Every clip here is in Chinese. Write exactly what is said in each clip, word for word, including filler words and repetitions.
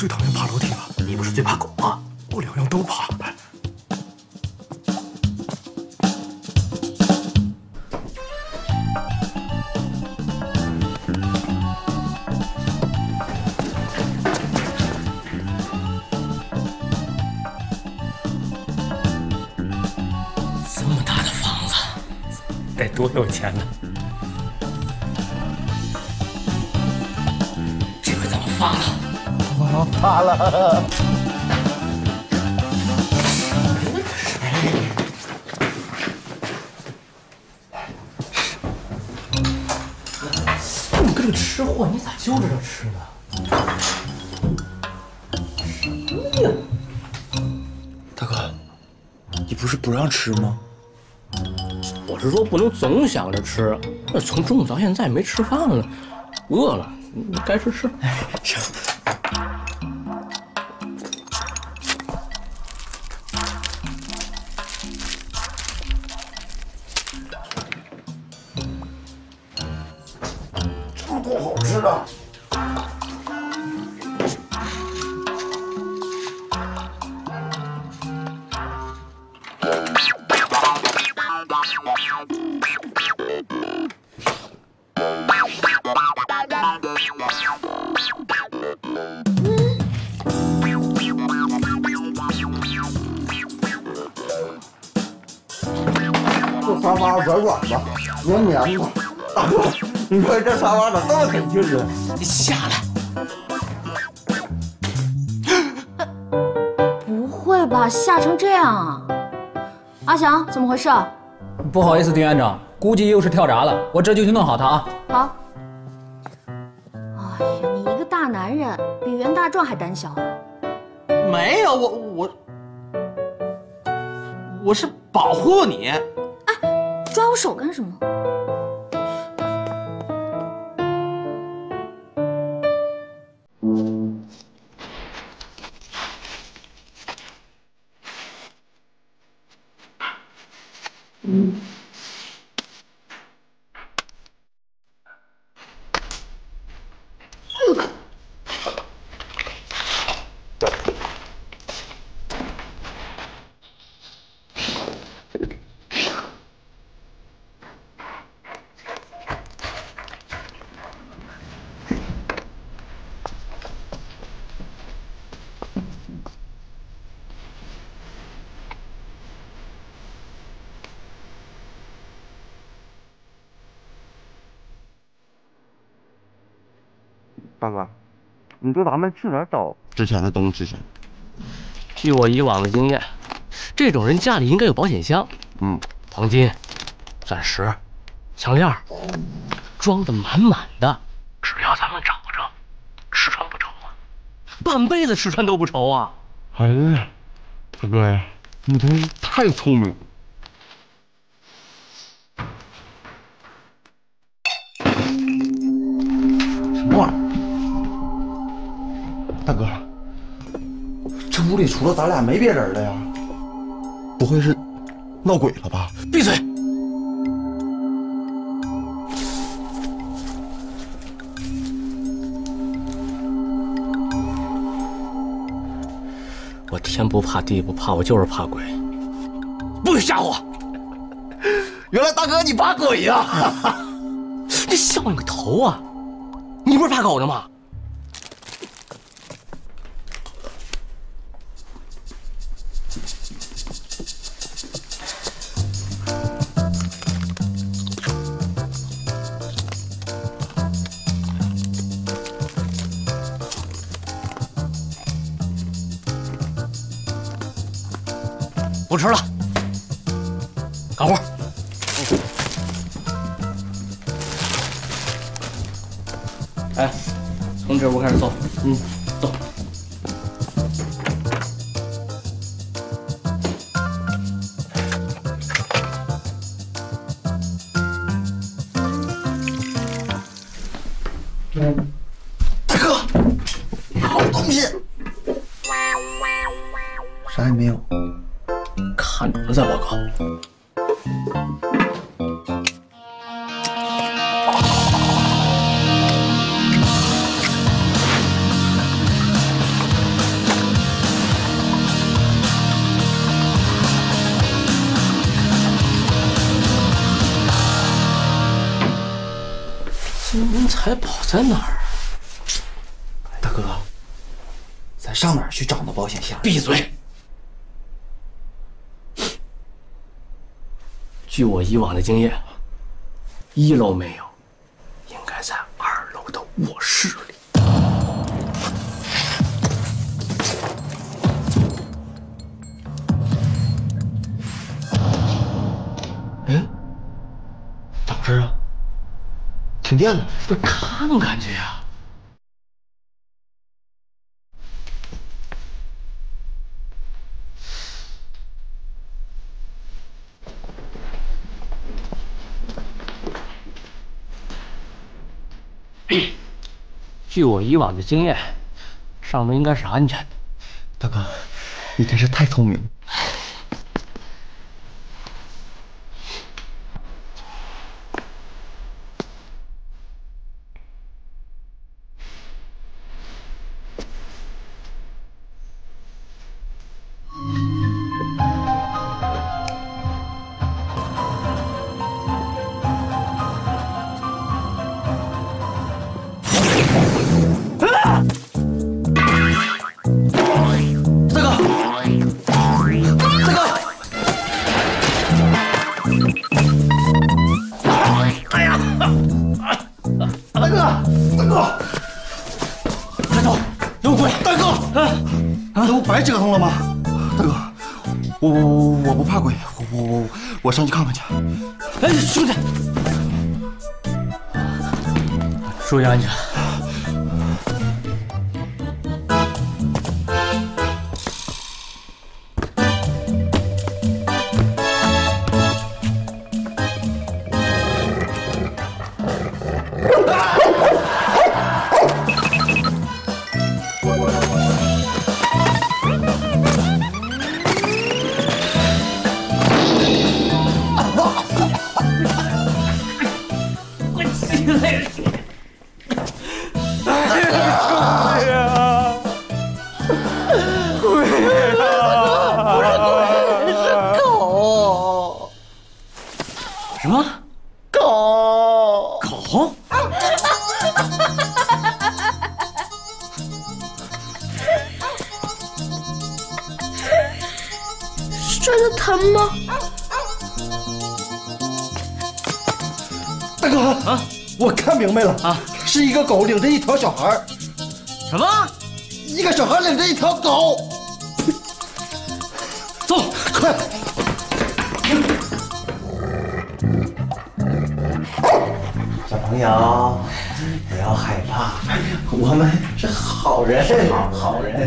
最讨厌爬楼梯了。 你不是最怕狗吗？ 我两样都怕。 这么大的房子，得多有钱呢？这回咱们发了， 我发了。 你个这个吃货，你咋就知道吃呢？什么呀？ 大哥，你不是不让吃吗？ 我是说不能总想着吃，那从中午到现在没吃饭了，饿了，你该吃吃。 行。这么多好吃的。这沙发软软的，绵绵的。大哥，你说这沙发咋这么得劲呢？ 你下来。 不会吧，吓成这样啊！阿翔，怎么回事？ 不好意思，丁院长，估计又是跳闸了，我这就去弄好他啊。 好。哎呀，你一个大男人，比袁大壮还胆小啊！ 没有，我我我是保护你。 哎，抓我手干什么？ 嗯。 大哥，你说咱们去哪儿找值钱的东西？ 据我以往的经验，这种人家里应该有保险箱， 嗯， 黄金、钻石、项链，装的满满的。只要咱们找着，吃穿不愁啊，半辈子吃穿都不愁啊！ 哎呀，大哥呀，你真是太聪明了。 什么玩意儿？大哥，这屋里除了咱俩没别人了呀？不会是闹鬼了吧？ 闭嘴！我天不怕地不怕，我就是怕鬼。不许吓我！ 原来大哥你怕鬼呀？ 你笑你个头啊！你不是怕狗的吗？不吃了，干活。哎，从这屋开始搜。嗯，走。 大哥，好东西。啥也没有。 看准了再报告。 财宝在哪儿？ 大哥，咱上哪儿去找那保险箱？ 闭嘴！据我以往的经验，一楼没有，应该在二楼的卧室里。 哎，咋回事啊？停电了！ 不是，看看去呀！据我以往的经验，上面应该是安全的。 大哥，你真是太聪明了。 白折腾了吗？大哥，我我我我不怕鬼，我我我我上去看看去。 哎，兄弟，注意安全。什么？狗？狗？ 摔得疼吗？ 大哥啊，我看明白了啊，是一个狗领着一条小孩。 什么？ 一个小孩领着一条狗。 走， 快！小朋友，不要害怕，我们是好人，好人。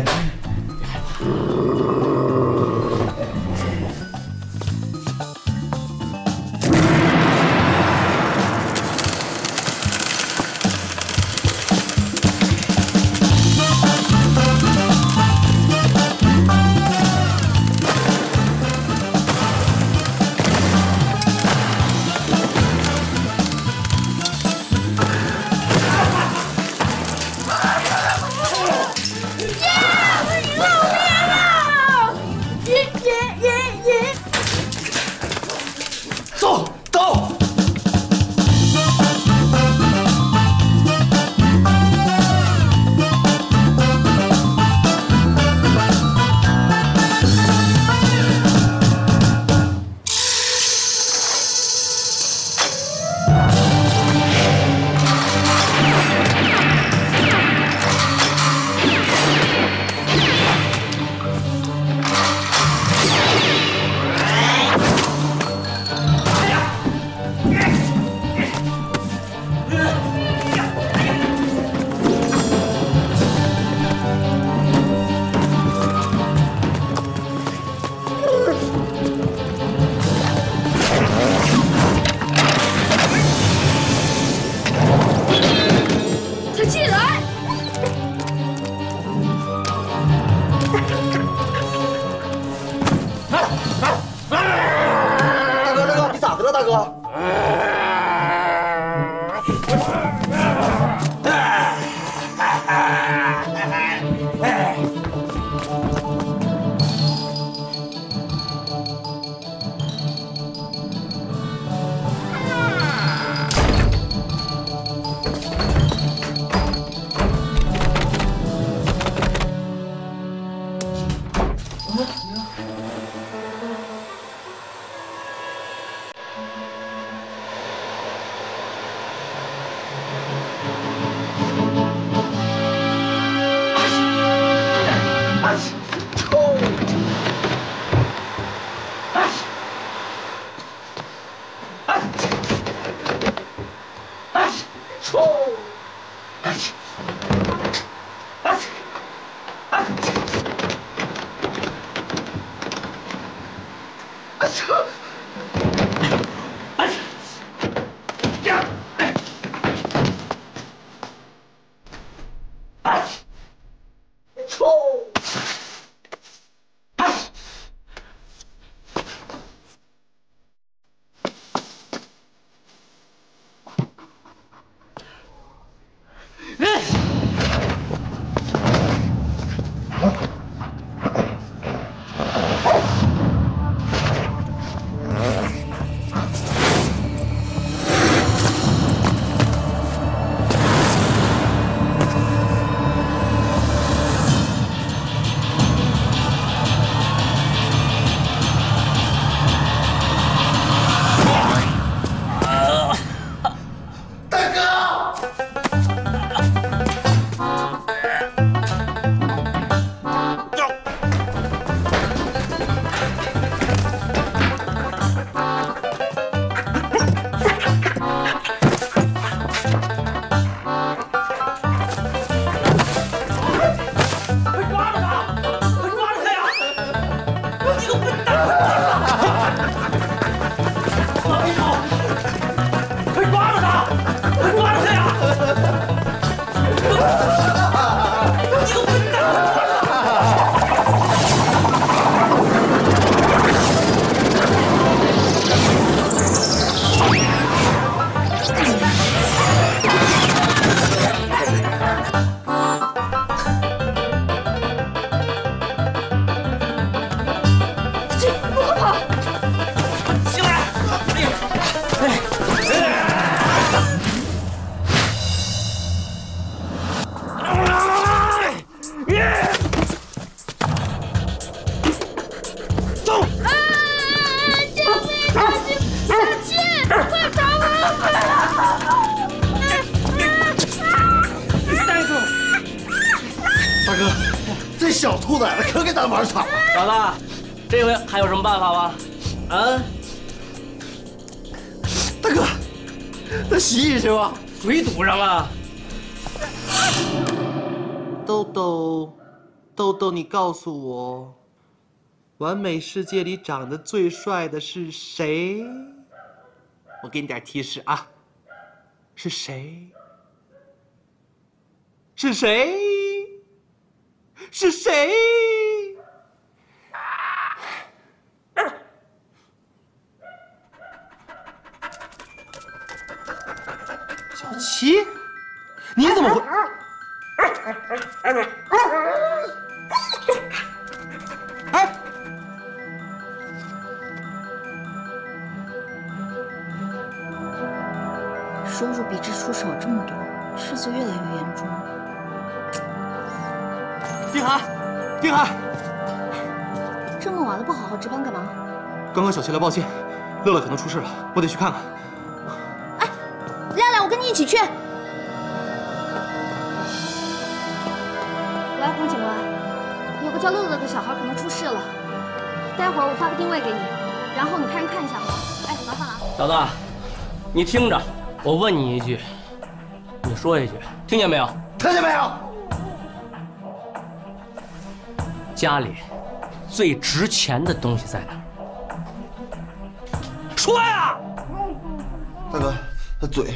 小兔崽子可给咱玩惨了！ 老大，这回还有什么办法吗？啊， 大哥，那洗洗去吧， 嘴堵上了。 豆豆，豆豆，你告诉我，完美世界里长得最帅的是谁？我给你点提示啊，是谁？是谁？是谁？小七，你怎么会？哎， 收入比支出少这么多，事情越来越严重。 丁涵，丁涵， 这么晚了不好好值班干嘛？ 刚刚小七来报信，乐乐可能出事了，我得去看看。 哎，亮亮，我跟你一起去。喂，黄警官，有个叫乐乐的小孩可能出事了，待会儿我发个定位给你，然后你派人看一下。哎，麻烦了啊。 老大，你听着，我问你一句，你说一句，听见没有？ 听见没有？ 家里最值钱的东西在哪儿？说呀！ 大哥，他嘴。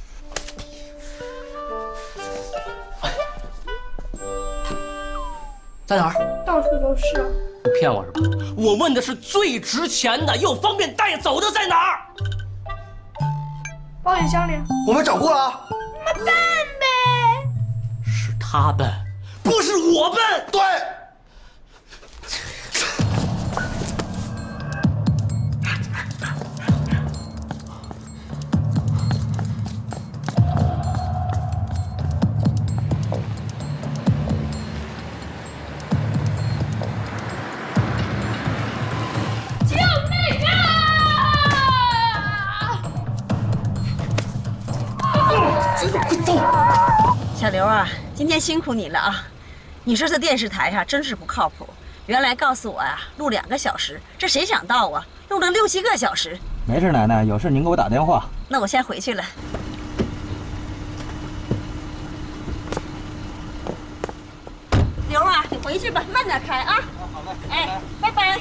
在哪儿？ 到处都是。 你骗我是吧？我问的是最值钱的又方便带走的在哪儿？ 保险箱里。 我们找过了啊。 那笨呗。 是他笨，不是我笨。 对。 小刘啊，今天辛苦你了啊！你说这电视台啊，真是不靠谱。原来告诉我呀、啊，录两个小时，这谁想到啊，录了六七个小时。 没事，奶奶，有事您给我打电话。 那我先回去了。 回去吧，慢点开啊。好嘞。哎，拜拜。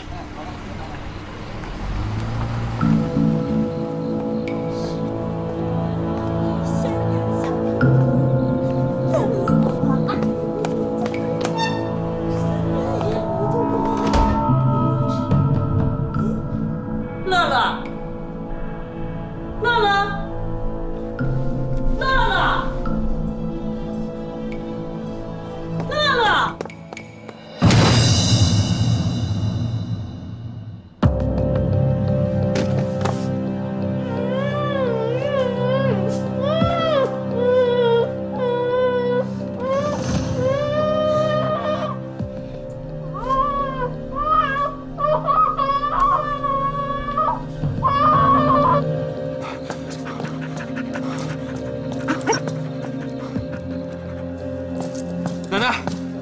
奶奶，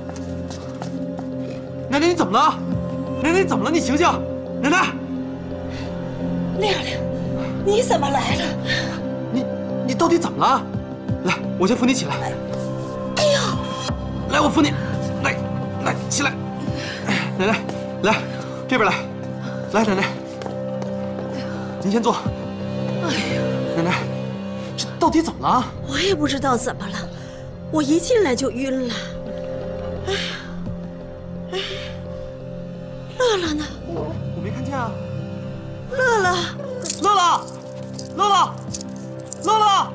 奶奶你怎么了？奶奶你怎么了？你醒醒！奶奶， 亮亮，你怎么来了？ 你你到底怎么了？来，我先扶你起来。 哎呦， 来，我扶你，来来起来。奶奶，来这边来，来奶奶，您先坐。 哎呀， 奶奶，这到底怎么了？ 我也不知道怎么了，我一进来就晕了。 哎呀，哎，乐乐呢？ 我没看见啊。 乐乐， 乐乐，乐乐，乐乐。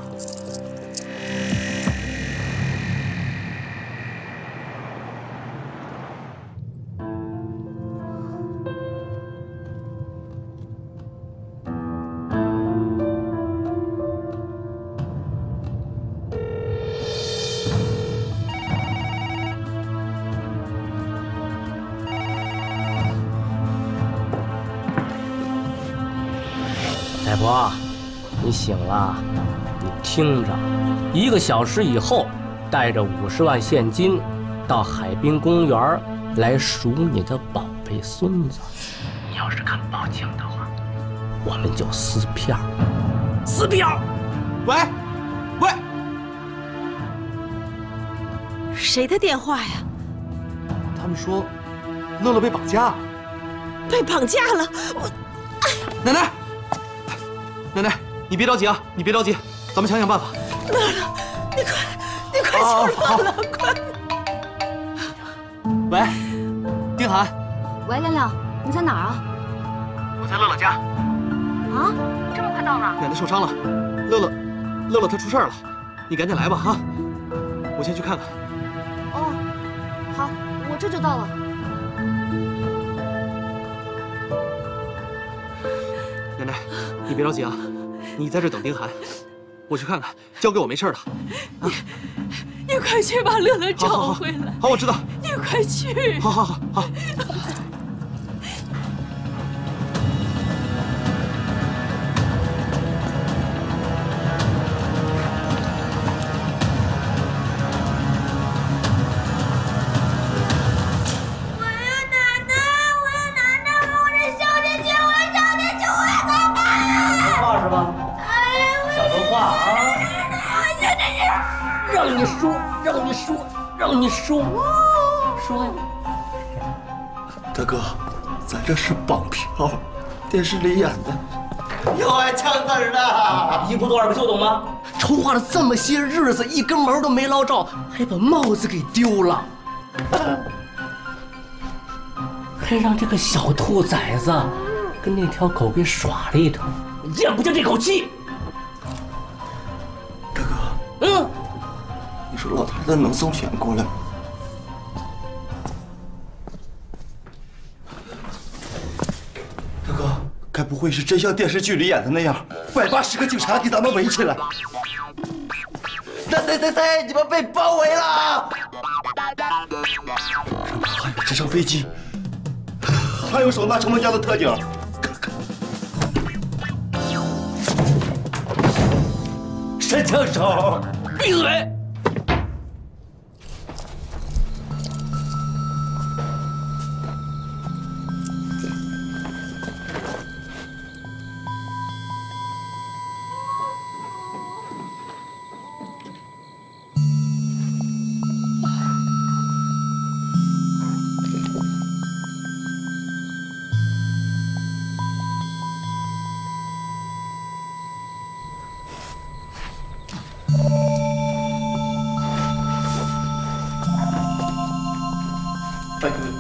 大伯，你醒了，你听着，一个小时以后，带着五十万现金，到海滨公园来赎你的宝贝孙子。你要是敢报警的话，我们就撕票，撕票。 喂，喂， 谁的电话呀？ 他们说，乐乐被绑架， 被绑架了。我，哎呀， 奶奶。 奶奶，你别着急啊，你别着急，咱们想想办法。 乐乐，你快，你快救乐乐，快！ 喂，丁涵。 喂，亮亮，你在哪儿啊？ 我在乐乐家。 啊，这么快到了？ 奶奶受伤了，乐乐，乐乐她出事了，你赶紧来吧哈！我先去看看。 哦，好，我这就到了。 奶奶，你别着急啊，你在这等丁涵，我去看看，交给我没事的。 你你快去把乐乐找回来。 好，我知道。 你快去。 好好好好。 让你说，让你说，让你说，说呀！ 大哥，咱这是绑票，电视里演的，有爱枪子儿的。 一不做二不休，懂吗？筹划了这么些日子，一根毛都没捞着，还把帽子给丢了，还让这个小兔崽子跟那条狗给耍了一通，咽不下这口气。 大哥， 嗯。 你说老太太能送钱过来吗？大哥，该不会是真像电视剧里演的那样，百八十个警察给咱们围起来？那谁谁谁，你们被包围了！上边还有直升飞机，还有手拿城门江的特警。看看，神枪手， 闭嘴！ 啊，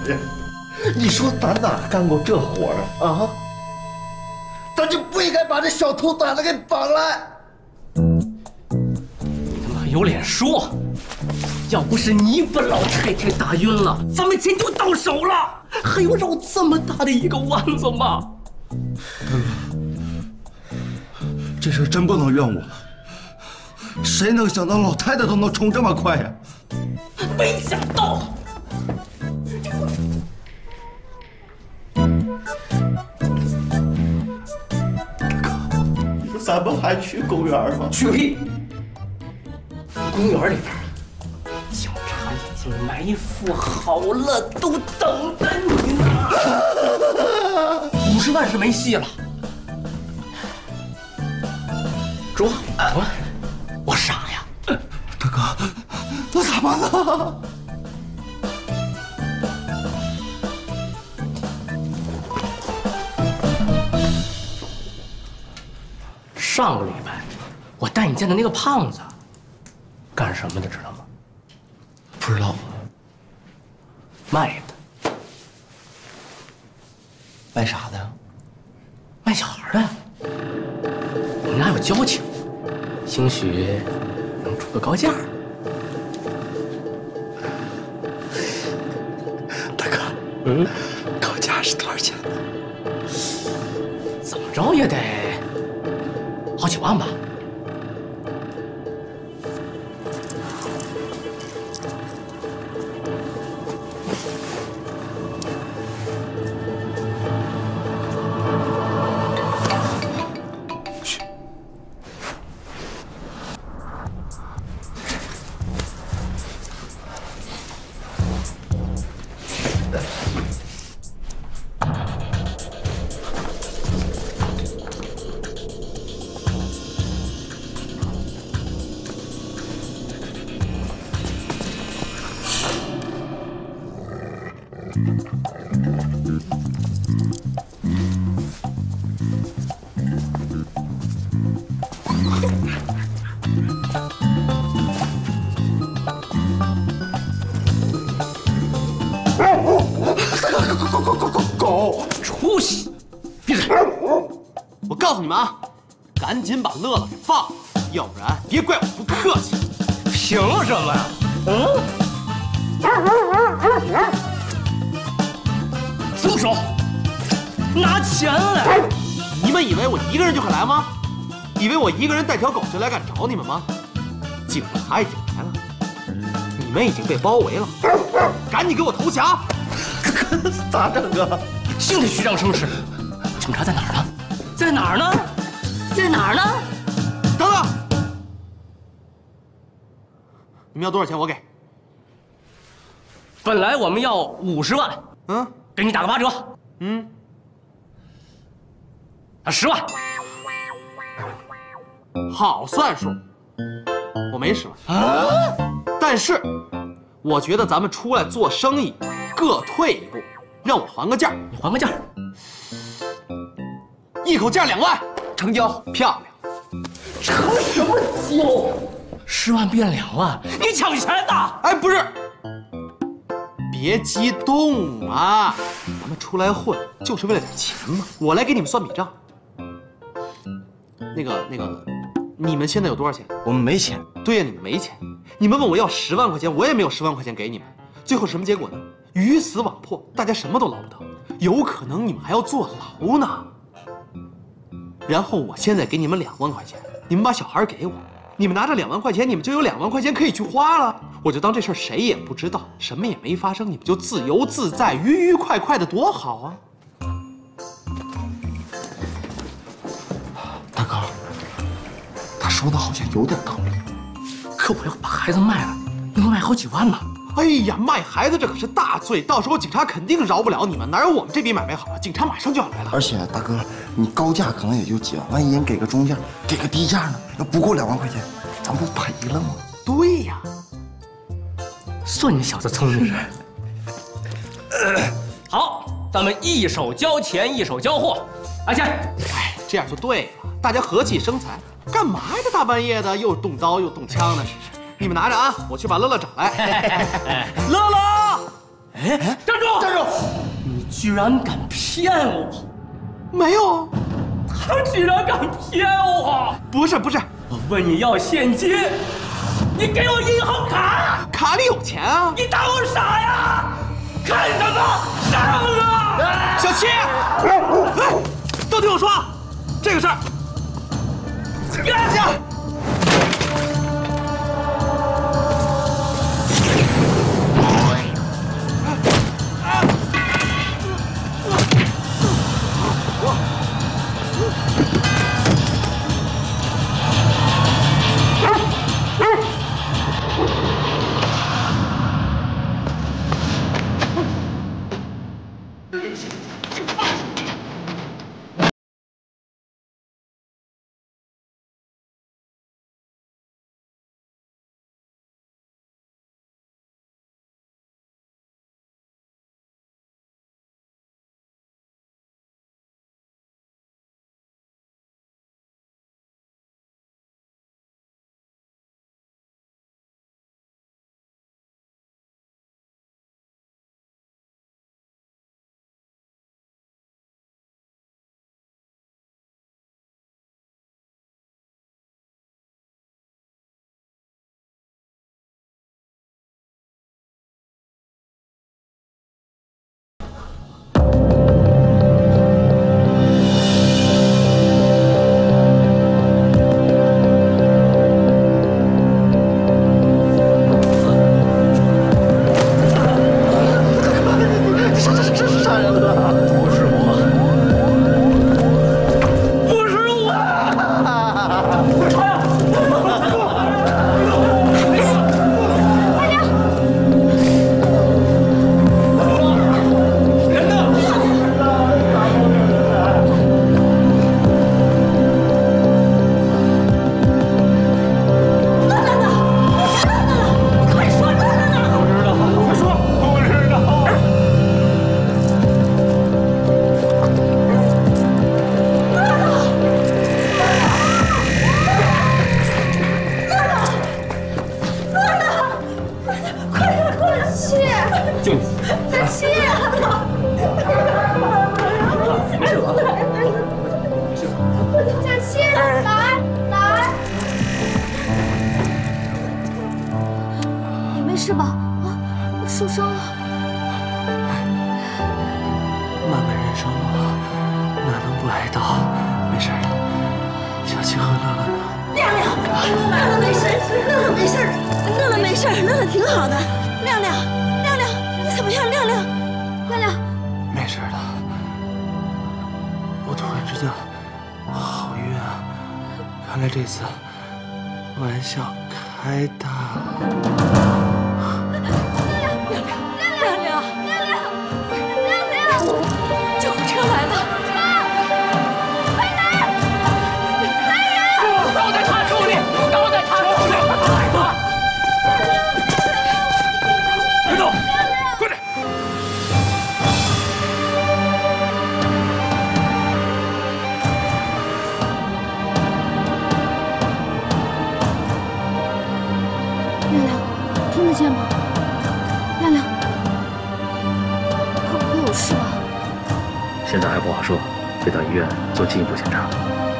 呀！你说咱哪干过这活啊？啊！咱就不应该把这小兔崽子给绑来。 你他妈有脸说！要不是你把老太太打晕了，咱们钱就到手了。还有绕这么大的一个弯子吗？ 这事真不能怨我。谁能想到老太太都能冲这么快呀？ 没想到。 咱们还去公园吗？ 去个屁！公园里边，警察已经埋伏好了，都等着你呢。五十万是没戏了。说，我我傻呀， 大哥，那咋办呢？ 上个礼拜，我带你见的那个胖子，干什么的知道吗？ 不知道。 卖的。 卖啥的呀？ 卖小孩的。我们俩有交情，兴许能出个高价。 大哥，嗯，高价是多少钱呢？ 怎么着也得。 好几万吧。 去。 狗出息！闭嘴！ 我告诉你们啊，赶紧把乐乐给放了，要不然别怪我不客气。 凭什么呀？嗯？松手！拿钱来！ 你们以为我一个人就会来吗？以为我一个人带条狗就来敢找你们吗？警察已经来了，你们已经被包围了，赶紧给我投降！ 咋整啊？ 就得虚张声势。警察在哪儿呢？在哪儿呢？在哪儿呢？ 等等，你们要多少钱？我给。 本来我们要五十万， 嗯， 给你打个八折。 嗯， 啊，十万。 好算数，我没十万啊。但是，我觉得咱们出来做生意，各退一步，让我还个价。 你还个价， 一口价两万，成交。漂亮。 成什么交？十万变两万，你抢钱的？ 哎，不是。别激动啊！咱们出来混就是为了点钱嘛。我来给你们算笔账。那个那个，你们现在有多少钱？ 我们没钱。 对呀，你们没钱。你们问我要十万块钱，我也没有十万块钱给你们。最后什么结果呢？鱼死网破，大家什么都捞不到，有可能你们还要坐牢呢。然后我现在给你们两万块钱，你们把小孩给我，你们拿着两万块钱，你们就有两万块钱可以去花了。我就当这事儿谁也不知道，什么也没发生，你们就自由自在、愉愉快快的，多好啊！ 大哥，他说的好像有点道理， 可我要把孩子卖了，要卖好几万呢。 哎呀，卖孩子这可是大罪，到时候警察肯定饶不了你们，哪有我们这笔买卖好啊？警察马上就要来了。 而且大哥，你高价可能也就几万，万一人给个中价，给个低价呢？要不够两万块钱，咱不赔了吗？ 对呀， 算你小子聪明。好，咱们一手交钱，一手交货，来钱。 哎，这样就对了，大家和气生财。干嘛呀？这大半夜的，又动刀又动枪的。你们拿着啊，我去把乐乐找来。乐乐， 哎，站住！ 站住！ 你居然敢骗我！ 没有， 他居然敢骗我！ 不是不是， 我问你要现金，你给我银行卡， 卡里有钱啊！ 你当我傻呀？看什么？上啊！ 小七，哎，都听我说，这个事儿，下。 是吧？啊，受伤了。 漫漫人生路，哪能不挨刀？没事的，小七和乐乐呢？ 亮亮，乐乐没事，乐乐没事，乐乐没事，乐乐挺好的。亮亮，亮亮，你怎么样？亮亮， 亮亮， 没事的。我突然之间好晕啊！看来这次玩笑开大了。 见吗？亮亮，他不会有事吧？ 现在还不好说，得到医院做进一步检查。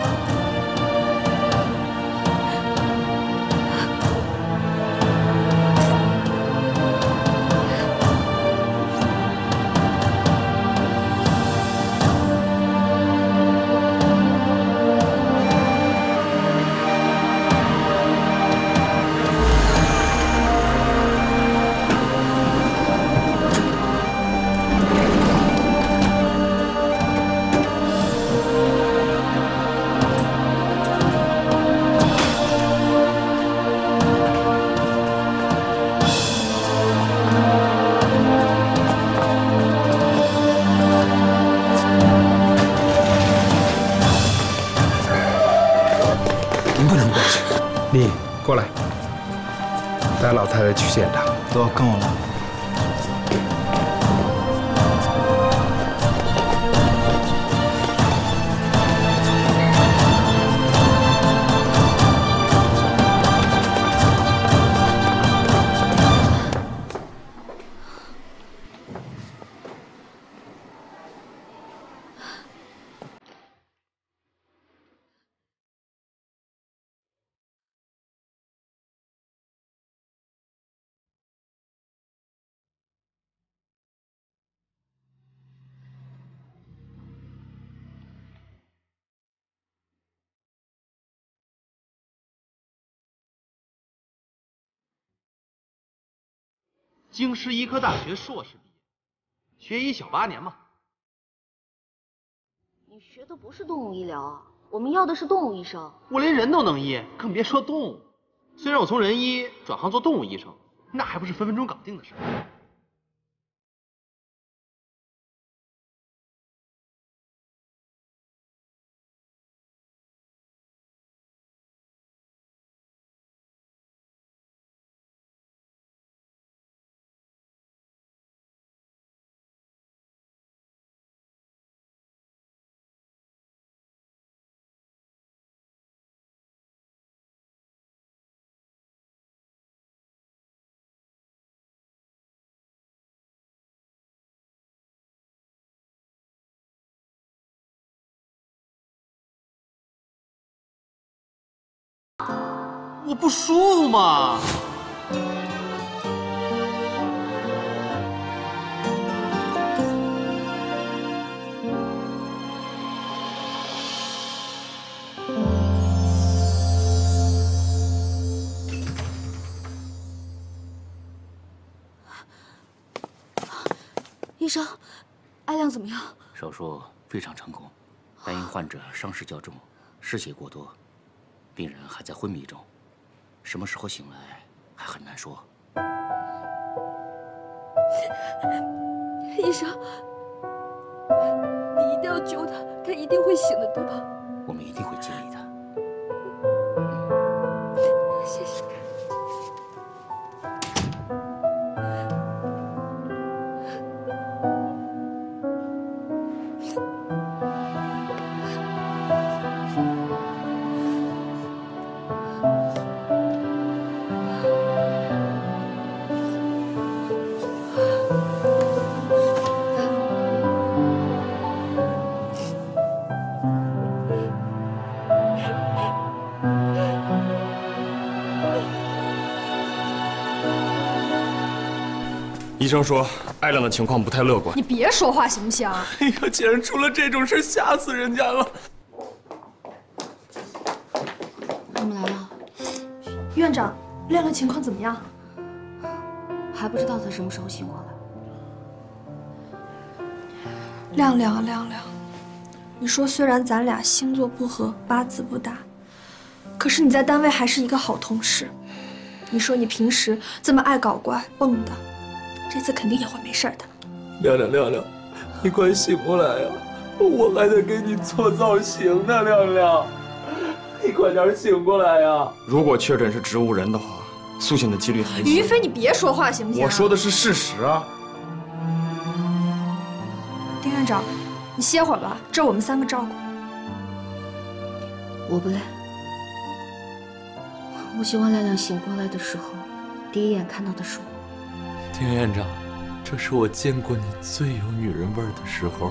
你过来，带老太太去现场。 走，跟我来。 京师医科大学硕士毕业，学医小八年嘛。 你学的不是动物医疗啊，我们要的是动物医生。 我连人都能医，更别说动物。虽然我从人医转行做动物医生，那还不是分分钟搞定的事。我不舒服嘛。 医生，艾亮怎么样？ 手术非常成功，但因患者伤势较重，失血过多，病人还在昏迷中，什么时候醒来还很难说。 医生，你一定要救他，他一定会醒的，对吧？ 我们一定会尽力的。 谢谢。 医生说艾亮的情况不太乐观。 你别说话行不行？ 哎呀，竟然出了这种事，吓死人家了！ 你们来了。 院长，亮亮情况怎么样？ 还不知道他什么时候醒过来。 亮亮啊，亮亮，你说虽然咱俩星座不合，八字不搭，可是你在单位还是一个好同事。你说你平时这么爱搞怪蹦的，这次肯定也会没事的。 亮亮，亮亮，你快醒过来呀！我还得给你做造型呢，亮亮，你快点醒过来呀！如果确诊是植物人的话，苏醒的几率还小。 于飞，你别说话行不行？ 我说的是事实啊。 丁院长，你歇会儿吧，这我们三个照顾。 我不累。我希望亮亮醒过来的时候，第一眼看到的是我。 丁院长，这是我见过你最有女人味的时候了。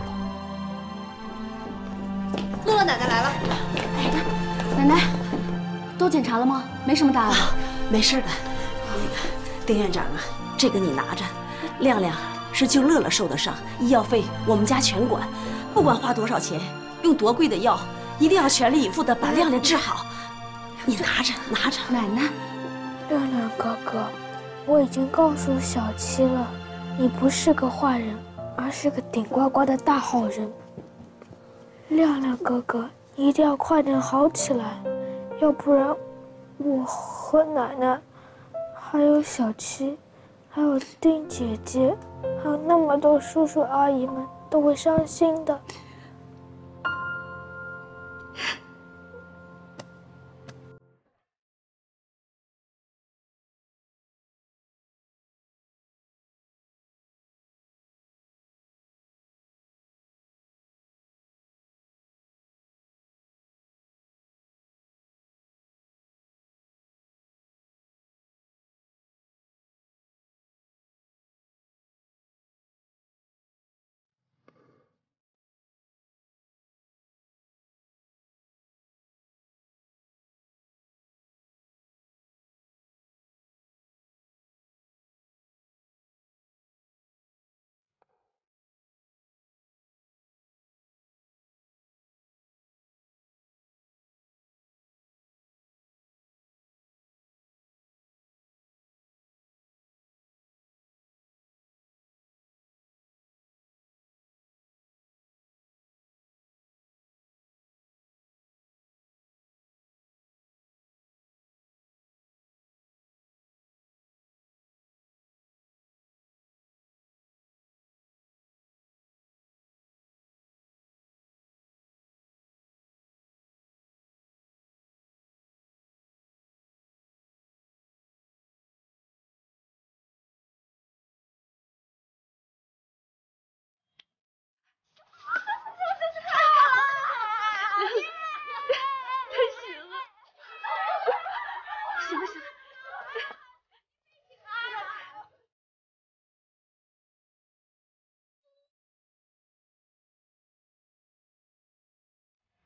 乐乐奶奶来了。 奶奶，都检查了吗？没什么大碍吧？ 没事的。那个丁院长啊，这个你拿着。亮亮是救乐乐受的伤，医药费我们家全管，不管花多少钱，用多贵的药，一定要全力以赴的把亮亮治好。你拿着，拿着。 奶奶， 亮亮哥哥，我已经告诉小七了，你不是个坏人，而是个顶呱呱的大好人。亮亮哥哥，你一定要快点好起来，要不然我和奶奶，还有小七，还有丁姐姐，还有那么多叔叔阿姨们都会伤心的。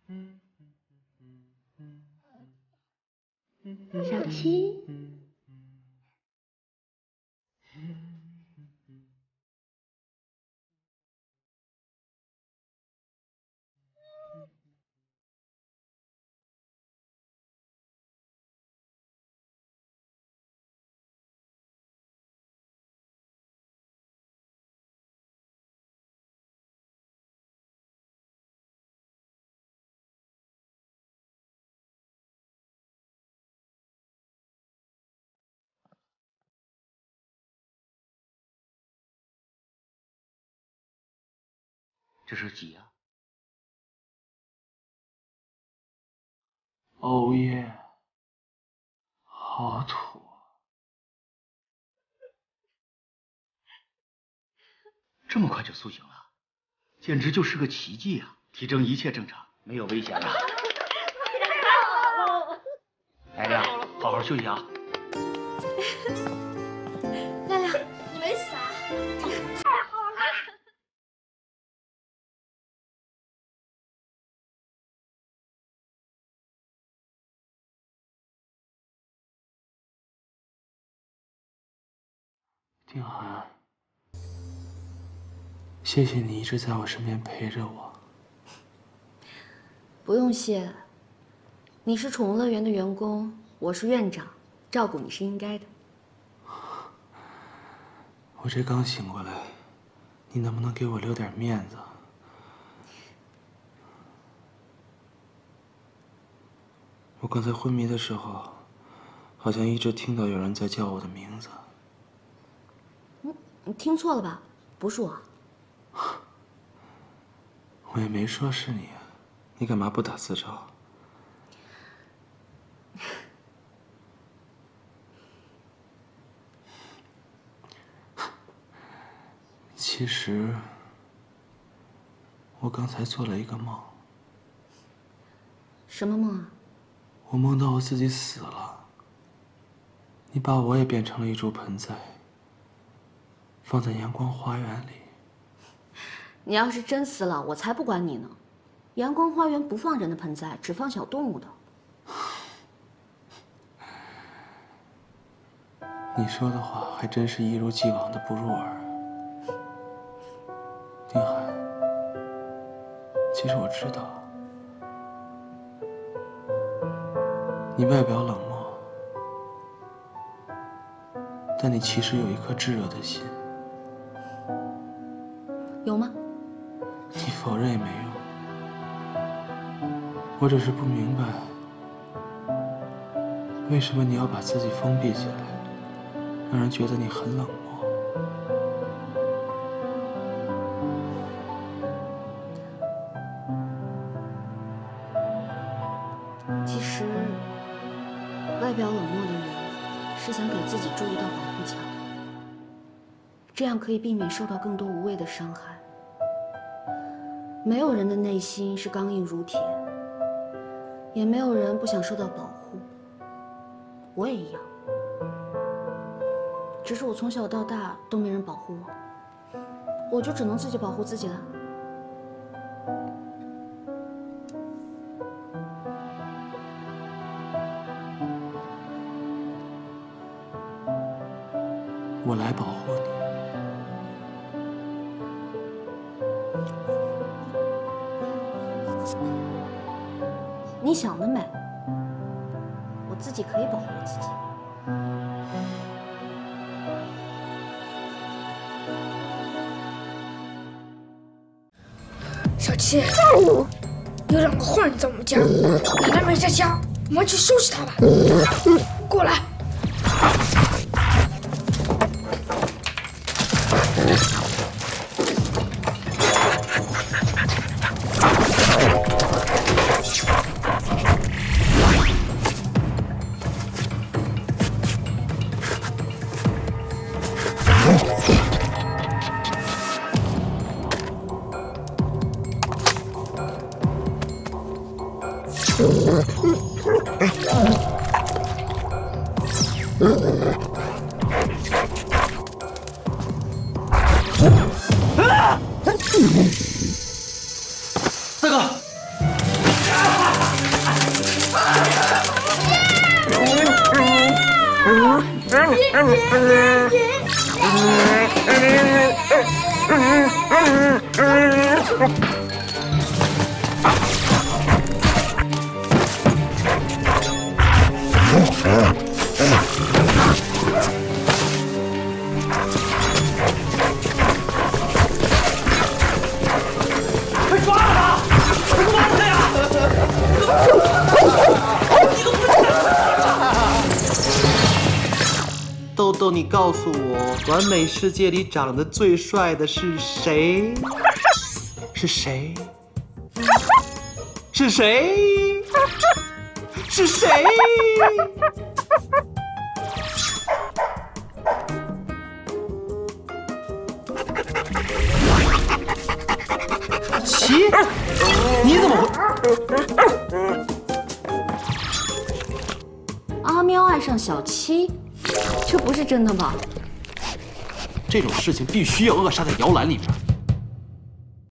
小七。 这是几呀？ 哦耶，好土！ 这么快就苏醒了，简直就是个奇迹啊！体征一切正常，没有危险啊！来亮，好好休息啊！ 亮亮，你没死啊？太好了！ 丁涵，谢谢你一直在我身边陪着我。 不用谢，你是宠物乐园的员工，我是院长，照顾你是应该的。 我这刚醒过来，你能不能给我留点面子？我刚才昏迷的时候，好像一直听到有人在叫我的名字。 嗯，你听错了吧？不是我。 我也没说是你，你干嘛不打自招？其实，我刚才做了一个梦。 什么梦啊？ 我梦到我自己死了，你把我也变成了一株盆栽，放在阳光花园里。 你要是真死了，我才不管你呢。阳光花园不放人的盆栽，只放小动物的。 你说的话还真是一如既往的不入耳。丁涵，其实我知道，你外表冷漠，但你其实有一颗炙热的心。 有吗？ 你否认也没用。我只是不明白，为什么你要把自己封闭起来，让人觉得你很冷漠。 其实，外表冷漠的人是想给自己筑一道保护墙，这样可以避免受到更多无谓的伤害。没有人的内心是刚硬如铁，也没有人不想受到保护。我也一样，只是我从小到大都没人保护我，我就只能自己保护自己了。 我来保护你。 你想得美，我自己可以保护我自己。 小七，有两个坏人在我们家，奶奶没在家，我们去收拾他吧。过来。 大哥， 豆豆，你告诉我，完美世界里长得最帅的是谁？是谁？是谁？是谁？七，你怎么会？ 阿喵爱上小七，这不是真的吧？ 这种事情必须要扼杀在摇篮里边。